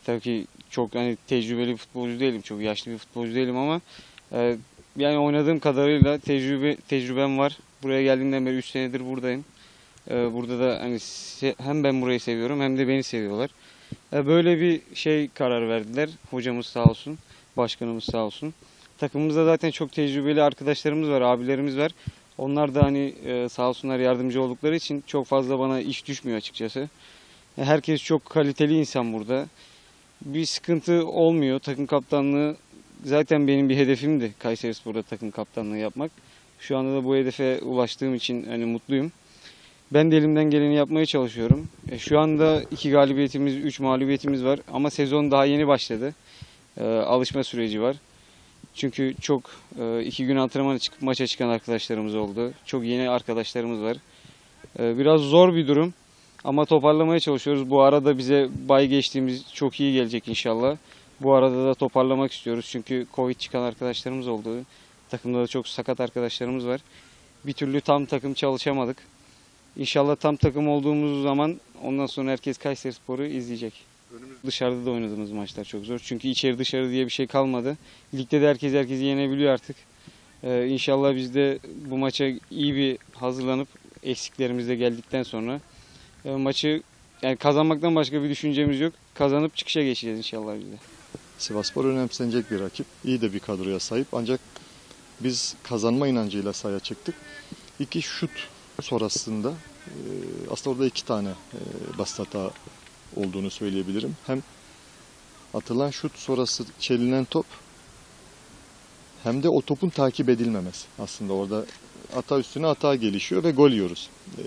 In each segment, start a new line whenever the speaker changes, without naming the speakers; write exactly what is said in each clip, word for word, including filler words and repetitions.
Tabii ki çok hani tecrübeli bir futbolcu değilim, çok yaşlı bir futbolcu değilim ama e, yani oynadığım kadarıyla tecrübe tecrübem var. Buraya geldiğimden beri üç senedir buradayım. E, burada da hani se- hem ben burayı seviyorum hem de beni seviyorlar. E, böyle bir şey karar verdiler. Hocamız sağ olsun, başkanımız sağ olsun. Takımımızda zaten çok tecrübeli arkadaşlarımız var, abilerimiz var. Onlar da hani e, sağ olsunlar yardımcı oldukları için çok fazla bana iş düşmüyor açıkçası. E, Herkes çok kaliteli insan burada. Bir sıkıntı olmuyor. Takım kaptanlığı zaten benim bir hedefimdi, Kayserispor'da takım kaptanlığı yapmak. Şu anda da bu hedefe ulaştığım için hani mutluyum. Ben de elimden geleni yapmaya çalışıyorum. E, şu anda iki galibiyetimiz, üç mağlubiyetimiz var ama sezon daha yeni başladı. E, alışma süreci var. Çünkü çok e, iki gün antrenmana çıkıp maça çıkan arkadaşlarımız oldu. Çok yeni arkadaşlarımız var. E, biraz zor bir durum. Ama toparlamaya çalışıyoruz. Bu arada bize bay geçtiğimiz çok iyi gelecek inşallah. Bu arada da toparlamak istiyoruz. Çünkü Covid çıkan arkadaşlarımız oldu. Takımda da çok sakat arkadaşlarımız var. Bir türlü tam takım çalışamadık. İnşallah tam takım olduğumuz zaman ondan sonra herkes Kayserispor'u izleyecek. Önümüz... Dışarıda da oynadığımız maçlar çok zor. Çünkü içeri dışarı diye bir şey kalmadı. Ligde de herkes herkesi yenebiliyor artık. Ee, İnşallah biz de bu maça iyi bir hazırlanıp eksiklerimiz de geldikten sonra e, maçı yani kazanmaktan başka bir düşüncemiz yok. Kazanıp çıkışa geçeceğiz inşallah biz de.
Sivasspor önemsenecek bir rakip. İyi de bir kadroya sahip. Ancak biz kazanma inancıyla sahaya çıktık. İki şut sonrasında e, aslında orada iki tane e, basit hata olduğunu söyleyebilirim. Hem atılan şut sonrası çelinen top hem de o topun takip edilmemesi. Aslında orada hata üstüne hata gelişiyor ve gol yiyoruz. Ee,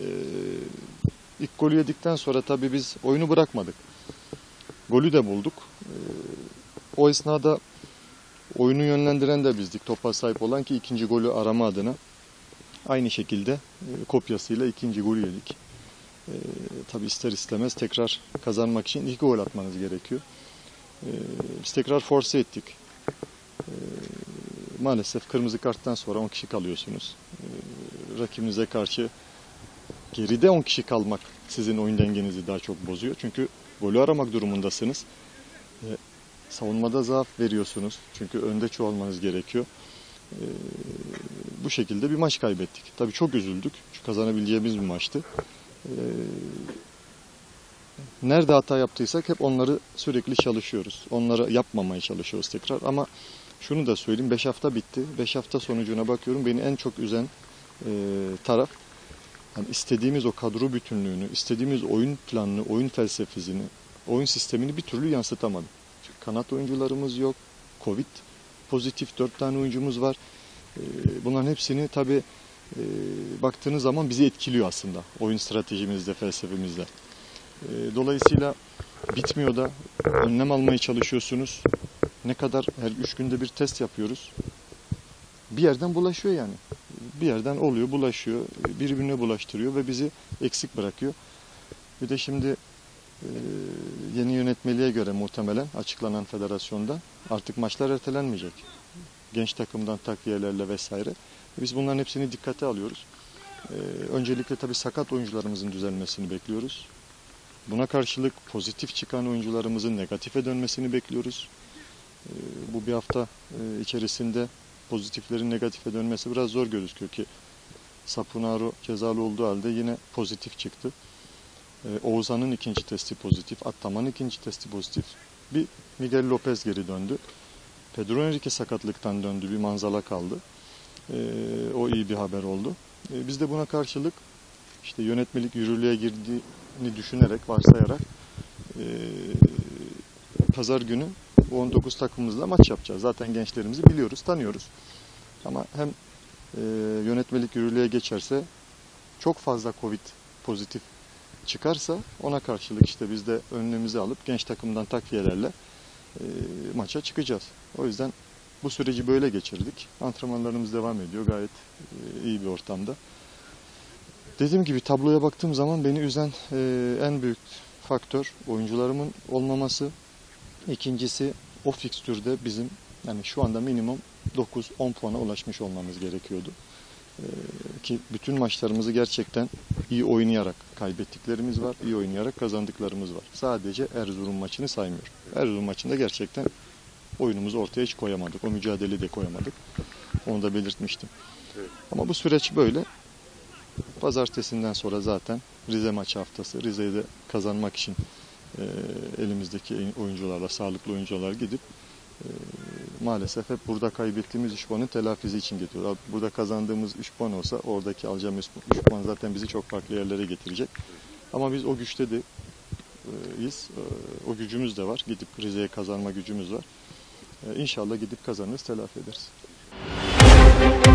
ilk golü yedikten sonra tabii biz oyunu bırakmadık. Golü de bulduk. Ee, o esnada oyunu yönlendiren de bizdik. Topa sahip olan ki ikinci golü arama adına. Aynı şekilde e, kopyasıyla ikinci golü yedik. Ee, tabii ister istemez tekrar kazanmak için iki gol atmanız gerekiyor. Ee, biz tekrar force ettik. Ee, maalesef kırmızı karttan sonra on kişi kalıyorsunuz. Ee, rakibinize karşı geride on kişi kalmak sizin oyun dengenizi daha çok bozuyor. Çünkü golü aramak durumundasınız. Ee, savunmada zaaf veriyorsunuz. Çünkü önde çoğalmanız gerekiyor. Ee, bu şekilde bir maç kaybettik. Tabii çok üzüldük. Çünkü kazanabileceğimiz bir maçtı. Ee, nerede hata yaptıysak hep onları sürekli çalışıyoruz. Onları yapmamaya çalışıyoruz tekrar. Ama şunu da söyleyeyim, beş hafta bitti. beş hafta sonucuna bakıyorum. Beni en çok üzen e, taraf, yani istediğimiz o kadro bütünlüğünü, istediğimiz oyun planını, oyun felsefesini, oyun sistemini bir türlü yansıtamadık. Çünkü kanat oyuncularımız yok. Covid pozitif dört tane oyuncumuz var. E, bunların hepsini tabii e, baktığınız zaman bizi etkiliyor aslında. Oyun stratejimizde, felsefemizde. E, dolayısıyla bitmiyor da önlem almaya çalışıyorsunuz. Ne kadar her üç günde bir test yapıyoruz. Bir yerden bulaşıyor yani. Bir yerden oluyor, bulaşıyor, birbirine bulaştırıyor ve bizi eksik bırakıyor. Bir de şimdi e, yeni yönetmeliğe göre muhtemelen açıklanan federasyonda artık maçlar ertelenmeyecek. Genç takımdan takviyelerle vesaire. Biz bunların hepsini dikkate alıyoruz. E, öncelikle tabii sakat oyuncularımızın düzelmesini bekliyoruz. Buna karşılık pozitif çıkan oyuncularımızın negatife dönmesini bekliyoruz. Bu bir hafta içerisinde pozitiflerin negatife dönmesi biraz zor gözüküyor ki Sapunaro cezalı olduğu halde yine pozitif çıktı. Oğuzhan'ın ikinci testi pozitif, Attaman'ın ikinci testi pozitif. Bir Miguel Lopez geri döndü. Pedro Henrique sakatlıktan döndü, bir Manzala kaldı. O iyi bir haber oldu. Biz de buna karşılık işte yönetmelik yürürlüğe girdiğini düşünerek, varsayarak pazar günü bu on dokuz takımımızla maç yapacağız. Zaten gençlerimizi biliyoruz, tanıyoruz. Ama hem e, yönetmelik yürürlüğe geçerse, çok fazla Covid pozitif çıkarsa ona karşılık işte biz de önlemimizi alıp genç takımdan takviyelerle e, maça çıkacağız. O yüzden bu süreci böyle geçirdik. Antrenmanlarımız devam ediyor gayet e, iyi bir ortamda. Dediğim gibi tabloya baktığım zaman beni üzen e, en büyük faktör oyuncularımın olmaması. İkincisi o fikstürde bizim yani şu anda minimum dokuz on puana ulaşmış olmamız gerekiyordu. Ee, ki bütün maçlarımızı gerçekten iyi oynayarak kaybettiklerimiz var, iyi oynayarak kazandıklarımız var. Sadece Erzurum maçını saymıyorum. Erzurum maçında gerçekten oyunumuzu ortaya hiç koyamadık. O mücadeleyi de koyamadık. Onu da belirtmiştim.
Evet.
Ama bu süreç böyle. Pazartesinden sonra zaten Rize maçı haftası. Rize'yi de kazanmak için e, elimizdeki oyuncularla, sağlıklı oyuncular gidip e, maalesef hep burada kaybettiğimiz üç puanın telafisi için gidiyorlar. Burada kazandığımız üç puan olsa oradaki alacağımız üç puan zaten bizi çok farklı yerlere getirecek. Ama biz o güçte de e, iz, e, o gücümüz de var. Gidip Rize'ye kazanma gücümüz var. E, İnşallah gidip kazanırız, telafi ederiz.